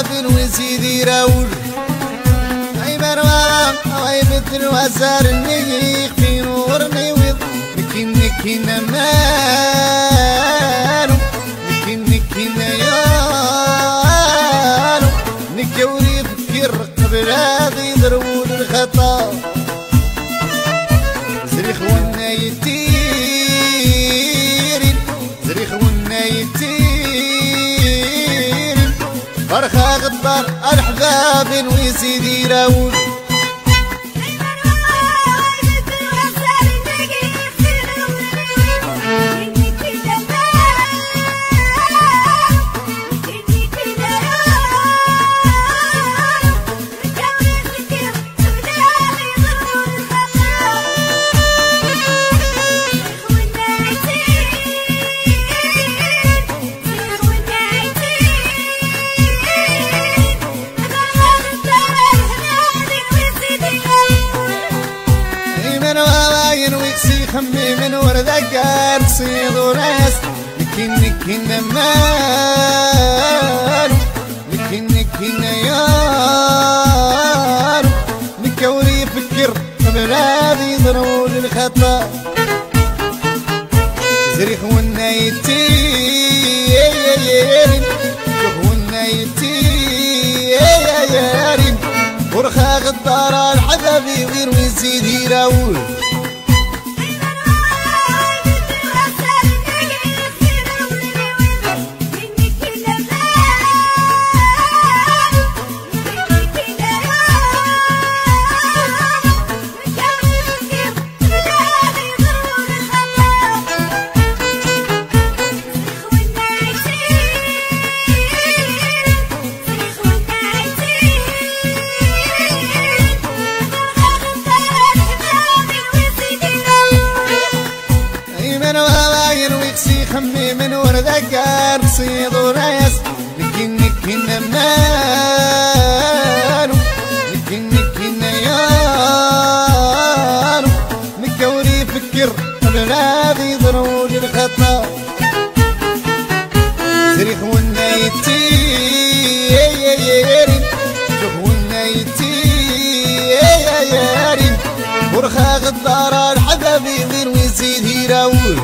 غاب وسيدي راول اي مروان اي مثل وسار النيخ في نور نيوض نكي نمانو نكي نيانو نكي وريد فكر قبل هذا يضربون الخطا زريخ والنايتيرين زريخ والنايتيرين فرخا غدار الحباب ويسيدي راول خمي من ورد قار صيد وناس نكي نمانو نكي نيانو نكوري فكر قبل هذا يضربون الخطا زريخ والنايتيرين زريخ والنايتيرين ورخا غدار الحبابي غير ويزيد يراول خمي من ورد قار صيد وناس نكي نمانو نكي نيانو نكوري فكر قبل هذا يضربون الخطا زريخ والنايتيرين زريخ والنايتيرين ورخا غدار الحبابي غير ويزيد يراول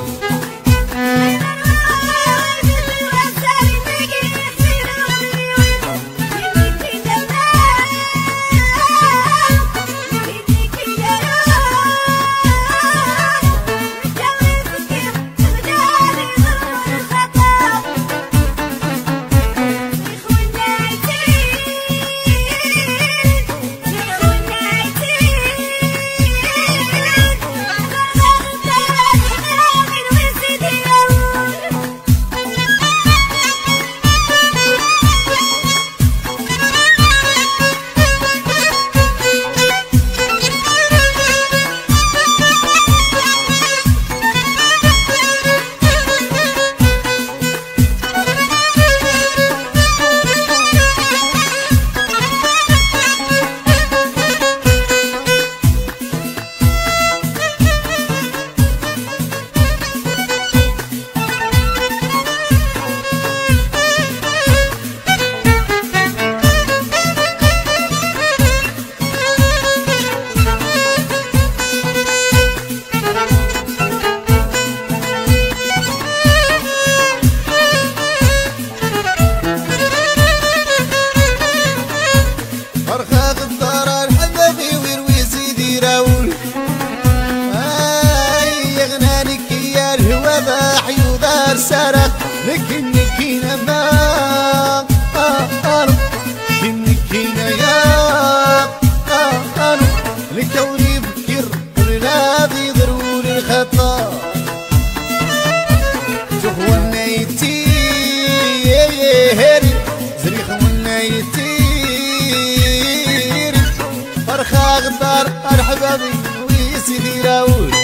سرق نكي نمانو نكي نيانو لكوني بكر ولادي ضروري الخطا زريخ والنايتيرين زريخ والنايتيرين فرخا غدار الحبابي ويسيدي راول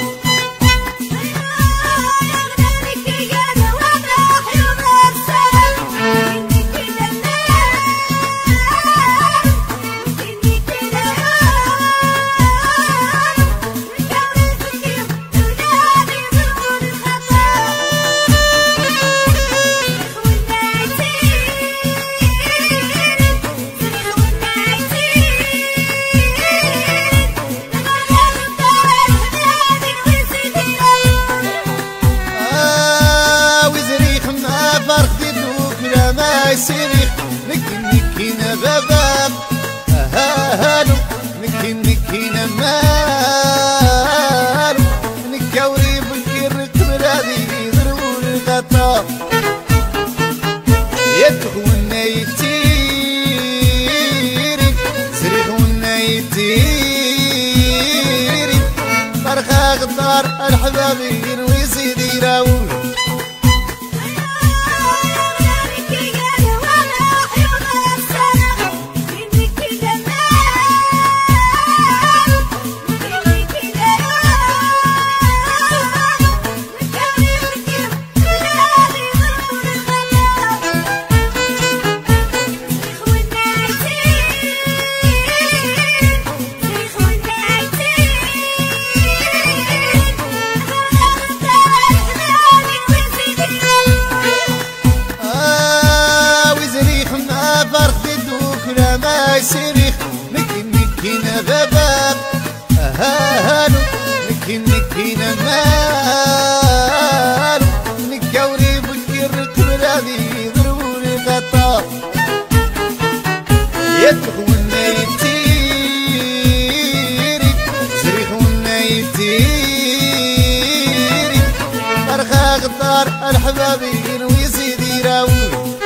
يتيري فرخة غدار الحبابين ويزيد يراوي سريخ نكينا باباب هانو نكينا مال نكاوري بكر كبرادي ضروري غطا يدخلنا يتيري سريخ ونا يتيري فرخة غدار الحبابين ويزيد يراوي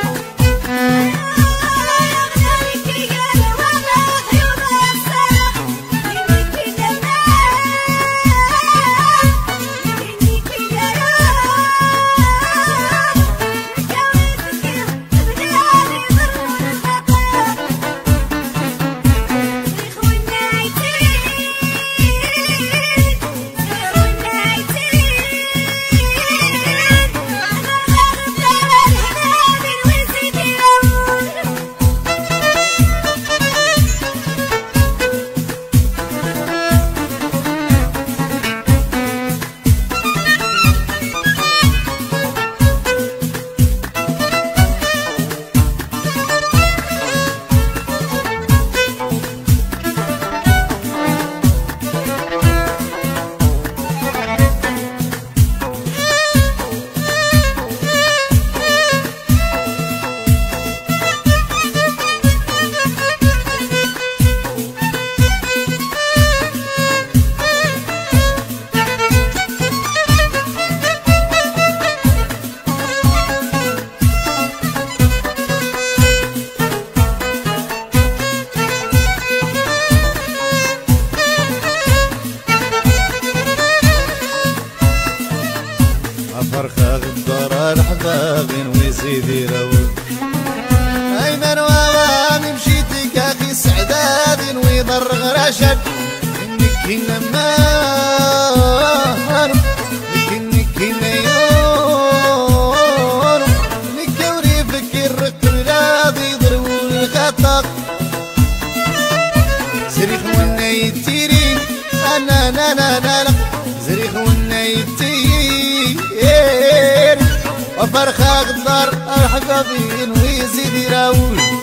فرخة غدار الحبابين ويزيد يروي ايمن وامامي مشيتك اخي سعداد ويضر غراشد نكينا مار نكينا يور نكوري فكر قبلادي ضربوا الخطق زريخ ونا يتيرين انا لا لا لا زريخ ونا يتيرين وفرخة غدار الحبابين ويزيد يراوي